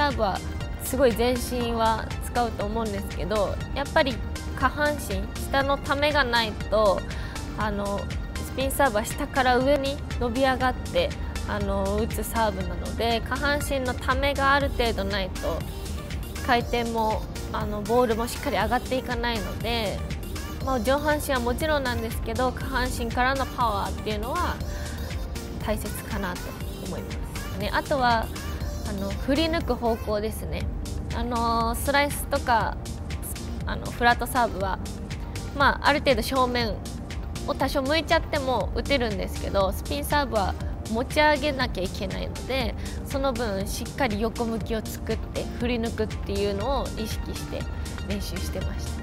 サーブはすごい全身は使うと思うんですけど、やっぱり下半身、下のためがないとスピンサーブは下から上に伸び上がって打つサーブなので、下半身のためがある程度ないと回転もボールもしっかり上がっていかないので、上半身はもちろんなんですけど、下半身からのパワーっていうのは大切かなと思いますね。あとは振り抜く方向ですね。スライスとかフラットサーブは、ある程度正面を多少向いちゃっても打てるんですけど、スピンサーブは持ち上げなきゃいけないので、その分しっかり横向きを作って振り抜くっていうのを意識して練習してました。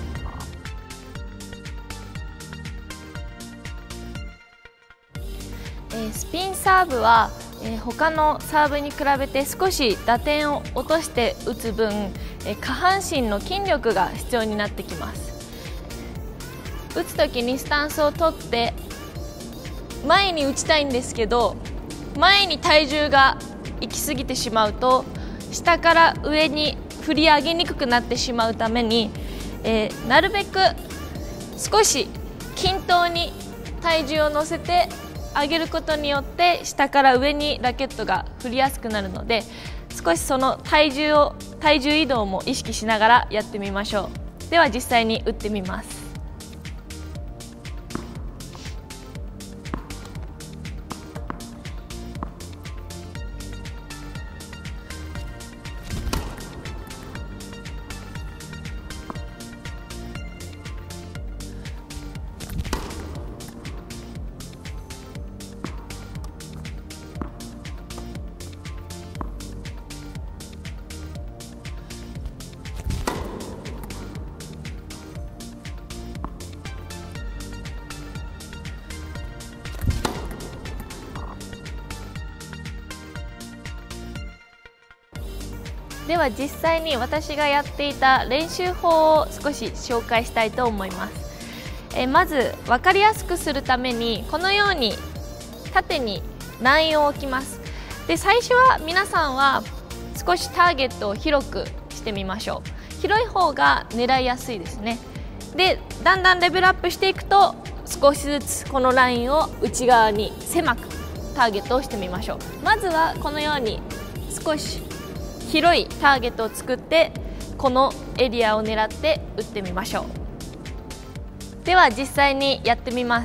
スピンサーブは他のサーブに比べて少し打点を落として打つ分、下半身の筋力が必要になってきます。打つ時にスタンスをとって前に打ちたいんですけど、前に体重が行き過ぎてしまうと下から上に振り上げにくくなってしまうために、なるべく少し均等に体重を乗せて上げることによって下から上にラケットが振りやすくなるので、少しその体重移動も意識しながらやってみましょう。では実際に打ってみます。では実際に私がやっていた練習法を少し紹介したいと思います。まず分かりやすくするためにこのように縦にラインを置きます。で、最初は皆さんは少しターゲットを広くしてみましょう。広い方が狙いやすいですね。で、だんだんレベルアップしていくと少しずつこのラインを内側に狭くターゲットをしてみましょう。まずはこのように少し広いターゲットを作ってこのエリアを狙って打ってみましょう。では実際にやってみます。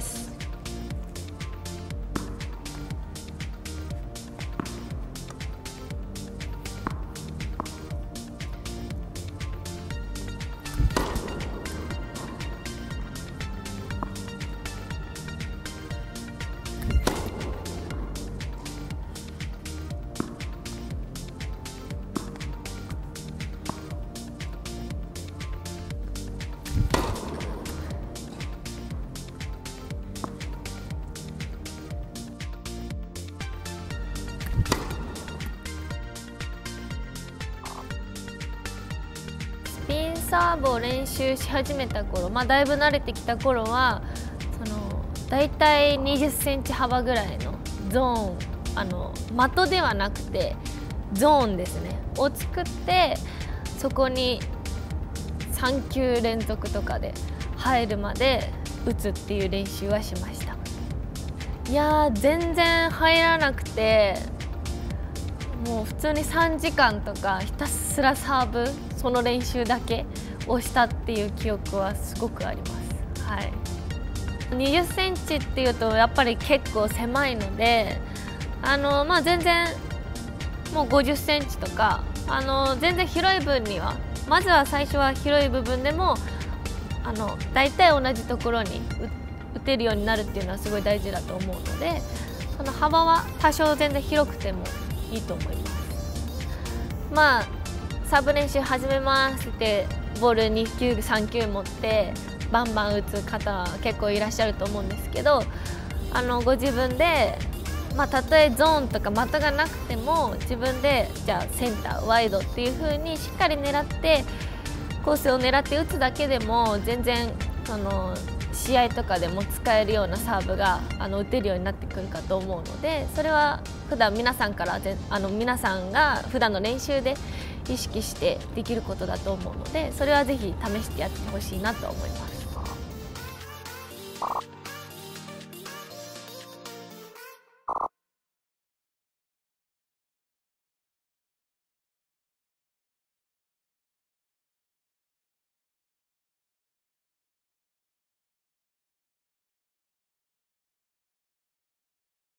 スピンサーブを練習し始めた頃、だいぶ慣れてきた頃はだいたい20センチ幅ぐらいのゾーン、的ではなくてゾーンですねを作って、そこに3球連続とかで入るまで打つっていう練習はしました。いやー、全然入らなくて、もう普通に3時間とかひたすらサーブ、その練習だけをしたっていう記憶はすごくあります。はい、20センチっていうとやっぱり結構狭いので、全然もう50センチとか全然広い分には、まずは最初は広い部分でも大体同じところに打てるようになるっていうのはすごい大事だと思うので、その幅は多少全然広くてもいいと思います。サーブ練習始めますってボール2球3球持ってバンバン打つ方は結構いらっしゃると思うんですけど、ご自分でたとえゾーンとか的がなくても自分でじゃあセンターワイドっていう風にしっかり狙ってコースを狙って打つだけでも全然試合とかでも使えるようなサーブが打てるようになってくるかと思うので、それは普段皆さんが普段の練習で意識してできることだと思うので、それはぜひ試してやってほしいなと思います。